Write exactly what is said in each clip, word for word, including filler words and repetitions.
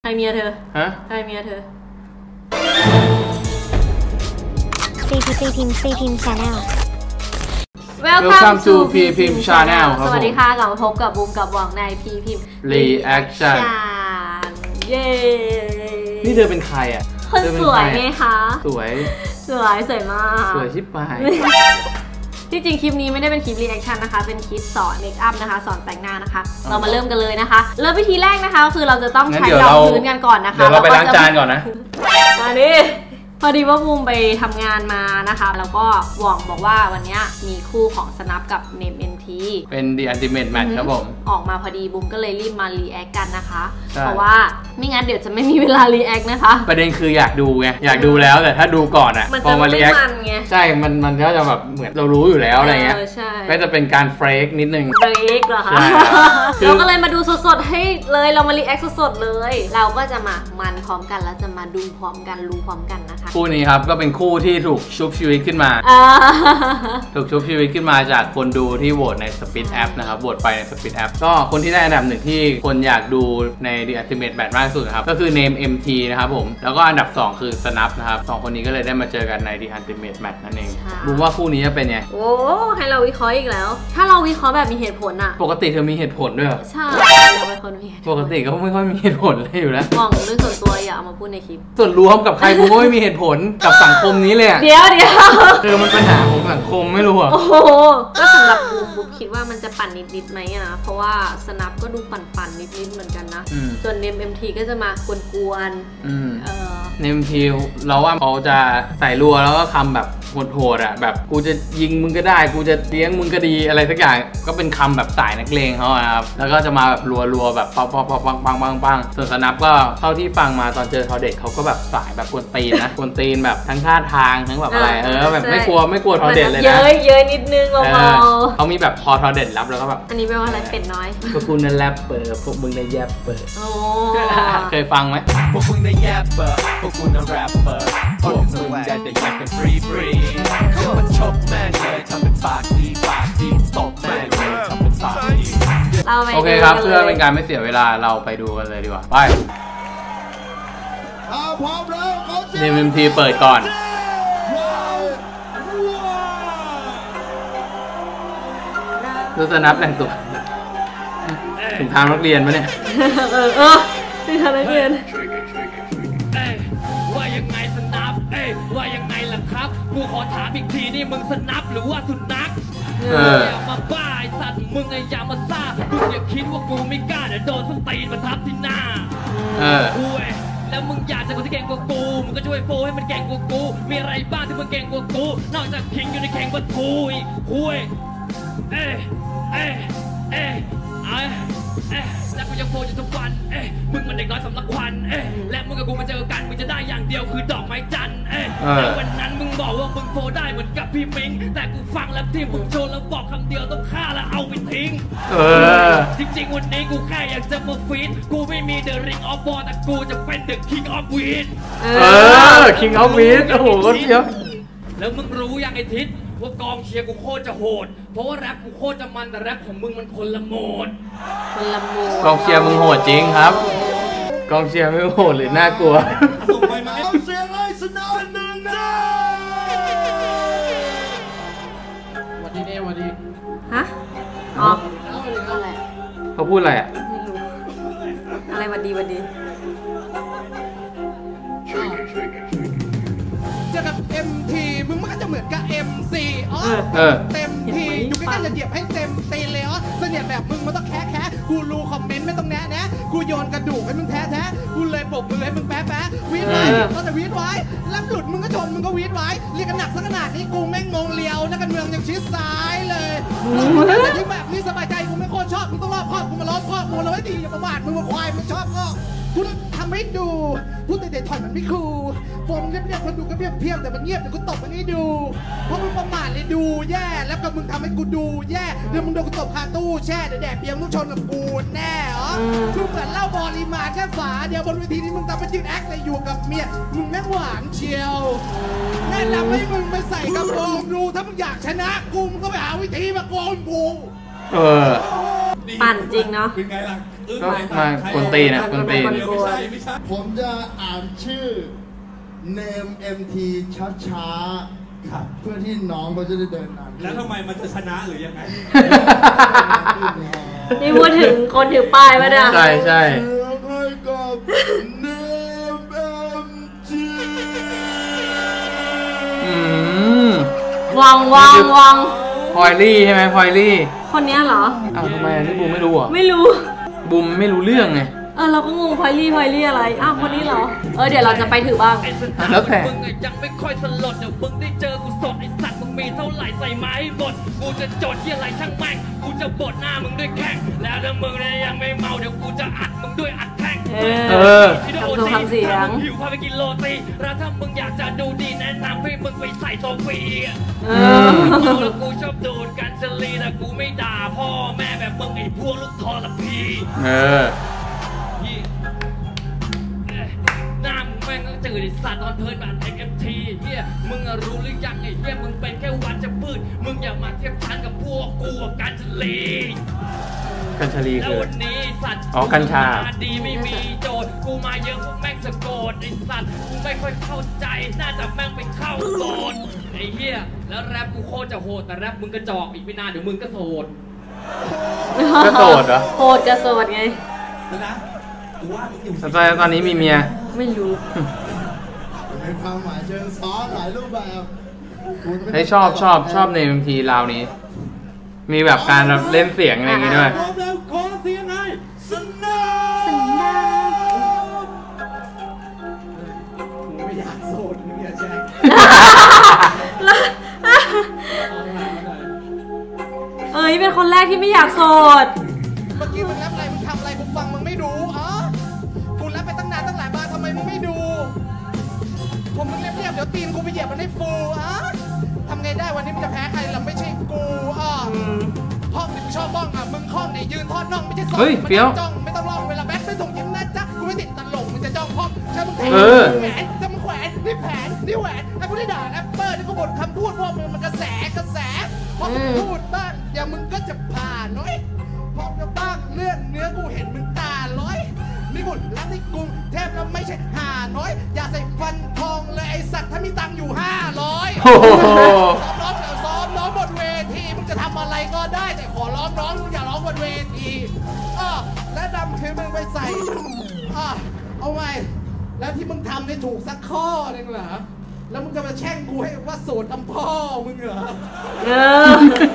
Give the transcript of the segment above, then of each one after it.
รเมียเธอฮะใครเมียเธอซีพีซีพิมซีพิมชาแนล Welcome to พีพิม Channel สวัสดีค่ะกลับมาพบกับบูมกับหวังในพีพิม Reaction เย้นี่เธอเป็นใครอ่ะคนสวยไงคะสวยสวยสวยมากสวยชิบหายที่จริงคลิปนี้ไม่ได้เป็นคลิปรีแอคชั่นนะคะเป็นคลิปสอนเมคอัพนะคะสอนแต่งหน้านะคะเรามาเริ่มกันเลยนะคะเริ่มวิธีแรกนะคะคือเราจะต้องใช้รองพื้นกันก่อนนะคะเดี๋ยวเราไปล้างจานก่อนนะมาดิพอดีว่าบูมไปทำงานมานะคะแล้วก็หว่องบอกว่าวันนี้มีคู่ของสนับกับเนม เอ็ม ทีเป็น The Ultimate Match ครับผมออกมาพอดีบูมก็เลยรีบมารีแอคกันนะคะเพราะว่าไม่งั้นเดี๋ยวจะไม่มีเวลารีแอคนะคะประเด็นคืออยากดูไงอยากดูแล้วแต่ถ้าดูก่อนอ่ะพอมารีแอคใช่มันมันก็จะแบบเหมือนเรารู้อยู่แล้วอะไรเงี้ยก็จะเป็นการเฟรกนิดนึงเฟรกเหรอคะเราก็เลยมาดูสดๆให้เลยเรามารีแอคสดๆเลยเราก็จะมามันพร้อมกันแล้วจะมาดูพร้อมกันรู้พร้อมกันนะคะคู่นี้ครับก็เป็นคู่ที่ถูกชุบชีวิตขึ้นมาถูกชุบชีวิตขึ้นมาจากคนดูที่โหวตในสปีดแอปนะครับโหวตไปในสปีดแอปก็คนที่ได้อันดับหนึ่งที่คนอยากดูใน The Ultimate Match มากที่สุดครับก็คือ Name เอ็ม ที นะครับผมแล้วก็อันดับสองคือ Snap นะครับสองคนนี้ก็เลยได้มาเจอกันใน The Ultimate Match นั่นเองรู้ว่าคู่นี้จะเป็นไงโอ้ให้เราวิเคราะห์อีกแล้วถ้าเราวิเคราะห์แบบมีเหตุผลอะปกติเธอมีเหตุผลด้วยเหรอใช่เราเป็นคนมีปกติก็ไม่ค่อยมีเหตุผลเลยอยู่แล้วมองเรื่องส่วนตัวอย่าเอามาพูดในคลิปส่วนรวมกับใครกูก็ไม่มีเหตุผลกับสังคมนี้เลยเดี๋ยวเดี๋ยวเออมันปัญหาของสังคมไม่รู้อ่ะโอ้โหก็สำหรับบูมบูมคิดว่ามันจะปั่นนิดๆไหมอะเพราะว่าสนับก็ดูปั่นๆนิดๆเหมือนกันนะส่วนเนม เอ็ม ที ก็จะมากวนๆเออเนม เอ็ม ที เราว่าเขาจะใส่รัวแล้วก็คำแบบโหดๆอ่ะแบบกูจะยิงมึงก็ได้กูจะเลี้ยงมึงก็ดีอะไรสักอย่างก็เป็นคำแบบสายนักเลงเขาครับแล้วก็จะมาแบบรัวๆแบบปังปังปังปังปังปังปังส่วนสนับก็เท่าที่ฟังมาตอนเจอทอเด็กเขาก็แบบสายแบบกวนตีนนะกวนตีนแบบทั้งท่าทางทั้งแบบอะไรเออแบบไม่กลัวไม่กลัวทอเด็ดเลยนะเยอะเยอะนิดนึงเบาๆเขามีแบบพอทอเด็ดรับแล้วก็แบบอันนี้แปลว่าอะไรเป็ดน้อยพวกคุณนั่นแรปเปอร์พวกมึงในแยบเปอร์โอ้เคยฟังไหมพวกมึงในแยบเปอร์พวกคุณนั่นแรปเปอร์พวกมึงได้แต่แยบกันฟรีฟรีเข้ามาชกแม่งเลยทำเป็นปากดีปากดีตบแม่งเลยทำเป็นปากดีโอเคครับเพื่อเป็นการไม่เสียเวลาเราไปดูกันเลยดีกว่าไปเนม เอ็ม ที เปิดก่อนดูสนับแต่งตัวถึงทางนักเรียนปะเนี่ยเออเออถึงทางนักเรียนว่ายังไงสนับเอ้ยว่ายังไงล่ะครับกูขอถามอีกทีนี่มึงสนับหรือว่าสุนัขอย่ามาบ้าไอ้สัตว์มึงไอ้อย่ามาซ่ามึงอย่าคิดว่ากูไม่กล้าเดี๋ยวโดนส้นตีนมาทับที่หน้ากูแล้วมึงอยากจะคนที่เก่งกว่ากูมึงก็ช่วยโฟให้มันเก่งกว่ากูมีอะไรบ้างที่มึงเก่งกว่ากูนอกจากคิงอยู่ในแข่งบัตรกูอีกคุยเอ้เอ้เอ้เอ้เอ้แล้วกูยังโฟอยู่ทุกวันเอ้มึงมันเด็กน้อยสำลักควันเอ้และมึงกับกูมาเจอกันมึงจะได้อย่างเดียวคือดอกไม้จันทร์เอ้แต่วันนั้นมึงบอกว่ามึงโฟได้เหมือนกับพี่มิงแต่กูฟังแล้วที่มึงโชว์แล้วบอกคำเดียวต้องฆ่าแล้วเอาไปทิ้งจริงๆวันนี้กูแค่อยากจะมาฟีดกูไม่มีเดอะริงออฟบอลแต่กูจะเป็นเดอะคิงออฟวีดเออคิงออฟวีดโอ้โหก็เยอะแล้วมึงรู้ยังไอ้ทิศว่ากองเชียร์กูโคตรจะโหดเพราะว่าแรปกูโคตรจะมันแต่แรปของมึงมันคนละโหมดคนละโหมดกองเชียร์มึงโหดจริงครับกองเชียร์ไม่โหดหรือน่ากลัวส่งไปไหมเอาเชียร์เลยสนามหนึ่งจ้าวันนี้เนี่ยวันนี้ฮะอ๋ออะไรเขาพูดอะไรอ่ะไม่รู้อะไรวันดีวันดีเจอกับ เอ็ม ที มึงมันก็จะเหมือนกับ เอ็ม ซี อ๋อเต็มทีอยู่ใกล้ๆจะเหยียบให้เต็มตีเลยอ๋อเสนียดแบบมึงมันต้องแค่แค่กูรู้คอมเมนต์ไม่ต้องแนะแนะกูโยนกระดูกให้มึงแท้แท้กูเลยปลุกมึงเลยมึงแป๊ะแป๊ะวีดไว้ก็จะวีดไว้แล้วหลุดมึงก็ชนมึงก็วีดไว้เรียกกันหนักสักขนาดนี้กูแม่งงงเลียวนักการเมืองยังชิดซ้ายเลยแต่ที่แบบนี้สบายใจกูไม่โคตรชอบมึงต้องรอบครอบกูมาล้อมครอบกูแล้วไว้ดีอย่าประมาทมึงมาควายมึงชอบก็กูทำให้ดูพูดเด็ดๆถอยมันไม่คูลฟมเรียบๆคนดูก็เพี้ยเพี้ยแต่มันเงียบแต่กูตบมันให้ดูเพราะมึงประมาทเลยดูแย่แล้วก็มึงทำให้กูดูแย่เดี๋ยวมึงโดนกูตบคาตู้แช่เดี๋ยวแดดเปียกมึงชนกับกูแน่เหรอคือเหมือนเล่าบอลีมาแค่ฝาเดี๋ยวบนเวทีนี้มึงทำเป็นยืนแอคเลยอยู่กับเมียมึงแม่งหวานเชียวแนะนำให้มึงไปใส่กระโปรงดูถ้ามึงอยากชนะกูมึงก็ไปหาวิธีมาโกนกูเออปั่นจริงเนาะเป็นไงล่ะก็มากวนตีนอ่ะกวนตีนผมจะอ่านชื่อ Name เอ็ม ที ช้าๆเพื่อที่น้องเขาจะได้เดินนานแล้วทำไมมันจะชนะหรือยังไงนี่พูดถึงคนถือป้ายป่ะเนี่ยใช่ใช่ให้กับ Name เอ็ม ทีอืมวังวังวังพลอยลี่ใช่ไหมพลอยลี่คนนี้เหรออ้าวทำไมนี่บูมไม่รู้อ่ะไม่รู้บูมไม่รู้เรื่องไงเออเราก็งงพลอยลี่พลอยลี่อะไรอ้าวคนนี้เหรอเออเดี๋ยวเราจะไปถือบ้างแล้วแต่มึงยังไม่ค่อยสลดเดี๋ยวมึงได้เจอกูสดไอสัตว์มึงมีเท่าไหร่ใส่ไม้หมดกูจะจดที่อะไรช่างแม่งกูจะบดหน้ามึงด้วยแข้งแล้วถ้ามึงยังไม่เมาเดี๋ยวกูจะอัดมึงด้วยอัดแท่งเออทำตัวทำเสียงหิวพาไปกินโรตีแล้วถ้ามึงอยากจะดูดีแนะนำให้มึงไปใส่โซฟีเออแล้วกูชอบดูดกันจรีแต่กูไม่ด่าพ่อแม่แบบมึงไอ้พวกลูกทรพีเออหน้ามึงแม่งก็จืดไอ้สัตว์ตอนเพลินแบบเอ็มทีเฮียมึงรู้หรือยังไอ้เฮียมึงเป็นแค่วันจะพืชมึงอย่ามาเทียบชั้นกับพวกกูกันชลีกันชลีคือวันนี้สัตว์อ๋อกัญชาดีไม่มีโจทย์กูมาเยอะพวกแม่งสะกดไอ้สัตว์กูไม่ค่อยเข้าใจน่าจะแม่งไปเข้าโกรธไอ้เฮียแล้วแรปกูโคตรจะโหดแต่แรปมึงกระจอกอีกไม่นานเดี๋ยวมึงก็โสดก็โสดเหรอโหดกระโสดไงนะสไตล์ตอนนี้มีเมียไม่รู้เป็นความหมายเชิงซ้อนหลายรูปแบบให้ชอบชอบชอบในบางทีราวนี้มีแบบการเล่นเสียงอะไรอย่างงี้ด้วยพร้อมแล้วขอเสียงไงสนาสนากูไม่อยากโสดมึงอย่าแช่งเอ้ยเป็นคนแรกที่ไม่อยากโสดเมื่อกี้มึงแรปอะไรมึงทำอะไรกูฟังมึงไม่ดูอ๋อกูแรปไปตั้งนานตั้งหลายบาร์ทำไมมึงไม่ดูผมมึงเรียบๆเดี๋ยวตีนกูไปเหยียบมันให้ฟูอ๋อทำไงได้วันนี้มึงจะแพ้ใครล่ะไม่ใช่กูอ๋อห้องนี่มึงชอบบ้องอ่ะมึงคล้องเนี่ยยืนทอดน่องไม่ใช่ซ้อมมันจ้องไม่ต้องร้องเวลาแบทไม่ส่งยิ้มนะจ๊ะกูไม่ติดตลกมึงจะจ้องพ่อใช่มึงแขวนแหวนจะมึงแขวนนี่แผนนี่แหวนไอ้พวกที่ด่าแรปเปอร์นี่กูบ่นคำพูดพวกมึงมันกระแสกระแสพอมึงพูดบ้างอย่ามึงก็จะผ่านน้อยพอจะบ้างเลื่อนเนื้อกูเห็นมึงตาลอยนี่บุญรักที่กรุงเทพแล้วไม่ใช่ห่าน้อยอย่าใส่ฟันทองเลยไอสัตว์ถ้ามีตังค์อยู่ห้าร้อยซ้อมร้องเดี๋ยวซ้อมร้องบนเวทีมึงจะทำอะไรก็ได้แต่ขอร้องร้องมึงอย่าร้องบนเวทีเออและดำคือมึงไปใส่อ่ะเอาไว้แล้วที่มึงทำนี่ถูกสักข้อหนึ่งเหรอแล้วมึงจะมาแช่งกูให้ว่าโสดทำพ่อมึงเหรอเออ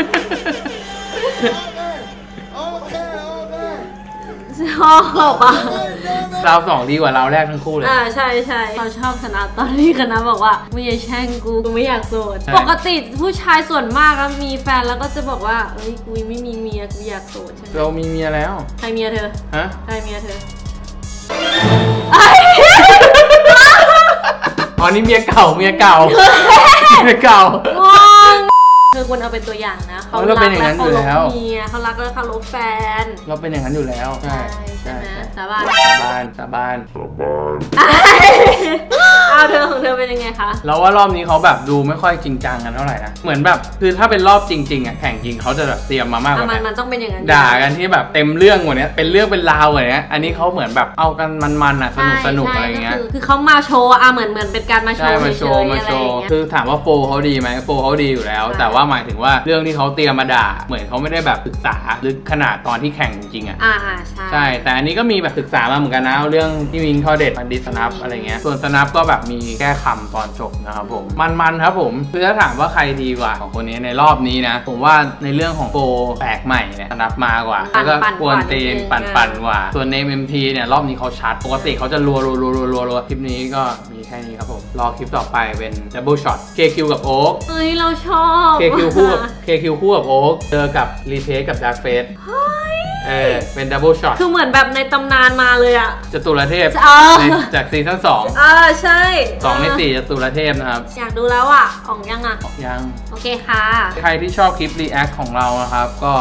โอเคโอเคชอบอ่ะเราสองดีกว่าเราแรกทั้งคู่เลยอ่าใช่ใช่เราชอบคณะตอนที่คณะบอกว่าไม่อยากแช่งกูกูไม่อยากโสดปกติผู้ชายส่วนมากแล้วมีแฟนแล้วก็จะบอกว่าเอ้ยกูไม่มีเมียกูอยากโสดใช่ไหมเรามีเมียแล้วใครเมียเธอฮะใครเมียเธออ๋อนี่เมียเก่าเมียเก่าเมียเก่าเธอควรเอาเป็นตัวอย่างนะเขารักและเขาลบเมียเขารักและเขาลบแฟนเราเป็นอย่างนั้นอยู่แล้วใช่ใช่ไหมสาบานสาบานสาบานเอาเธอของเธอเป็นยังไงคะเราว่ารอบนี้เขาแบบดูไม่ค่อยจริงจังกันเท่าไหร่นะเหมือนแบบคือถ้าเป็นรอบจริงๆอ่ะแข่งจริงเขาจะแบบเตรียมมามากกว่านี้มันต้องเป็นอย่างนั้นด่ากันที่แบบเต็มเรื่องกว่านี้เป็นเรื่องเป็นราวกว่านี้อันนี้เขาเหมือนแบบเอากันมันๆอ่ะสนุกสนุกอะไรเงี้ยคือเขามาโชว์อ่ะเหมือนเหมือนเป็นการมาโชว์มาโชว์มาโชว์คือถามว่าโฟเขาดีไหมโฟเขาดีอยู่แล้วแต่ว่าหมายถึงว่าเรื่องที่เขาเตรียมมาด่าเหมือนเขาไม่ได้แบบศึกษาลึกขนาดตอนที่แข่งจริงๆอ่ะอ่าใช่ใช่แต่อันนี้ก็มีแบบศึกษามาเหมือนกันนะเรื่องที่มิงข้อเด็ดมันดิสนับอะไรเงี้ยส่วนสนับก็แบบมีแก้คำตอนจบนะครับผมมันๆครับผมคือถ้าถามว่าใครดีกว่าของคนนี้ในรอบนี้นะผมว่าในเรื่องของโฟแปลกใหม่เนี่ยสนับมากกว่าแล้วก็กวนตีนปั่นๆกว่าส่วนใน เอ็ม ที เนี่ยรอบนี้เขาชัดปกติเขาจะรัวรัวรัวรัวรัวคลิปนี้ก็มีแค่นี้ครับผมรอคลิปต่อไปเป็นดับเบิลช็อต เค คิว กับโอ๊คเฮ้ยเราชอบเค คิว คู่กับ เค คิว คู่กับโอ๊คเจอกับรีเพสกับดาร์คเฟสเออเป็นดับเบิลช็อตคือเหมือนแบบในตำนานมาเลยอะจตุรเทพจากซีซั่นสองเออใช่สองในสี่จตุรเทพนะครับอยากดูแล้วอะออกยังอะออกยังโอเคค่ะใครที่ชอบคลิปรีแอคของเรานะครับก็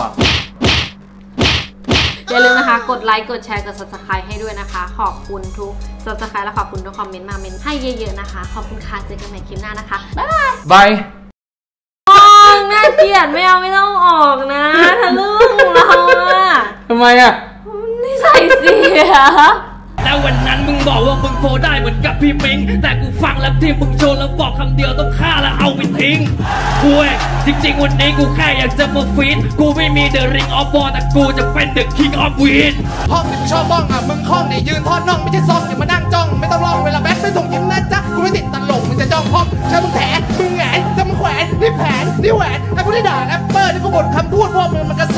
อย่าลืมนะคะกดไลค์กดแชร์กด ซับสไครบ์ ให้ด้วยนะคะขอบคุณทุก ซับสไครบ์ และขอบคุณทุกคอมเมนต์มาเมนให้เยอะๆนะคะขอบคุณค่ะเจอกันใหม่คลิปหน้านะคะบ๊ายบายบายน่าเกลียดไม่เอาไม่ต้องออกนะทะลึ่งเราอะทำไมอะนิสัยเสียแล้ววันนั้นมึงบอกว่ามึงโฟได้เหมือนกับพี่มิงแต่กูฟังแล้วที่มึงโชว์แล้วบอกคำเดียวต้องฆ่าแล้วเอาไปทิ้งกูเองจริงๆวันนี้กูแค่อยากจะมาฟีดกูไม่มีเดอะริงออฟบอลแต่กูจะเป็นเดอะคิงออฟวีนห้องที่มึงชอบบ้องอ่ะมึงคล้องเนี่ยยืนทอดน่องไม่ใช่ซองอย่ามานั่งจ้องไม่ต้องร้องเวลาแบทไม่ส่งยิ้มนะจ๊ะกูไม่ติดตลกมึงจะจ้องห้องใช่มึงแถมึงแหงจะมึงแขวนนี่แผนนี่แหวนไอ้พวกที่ด่าแรปเปอร์นี่กูบทคำพูดพวกมึงมันกระ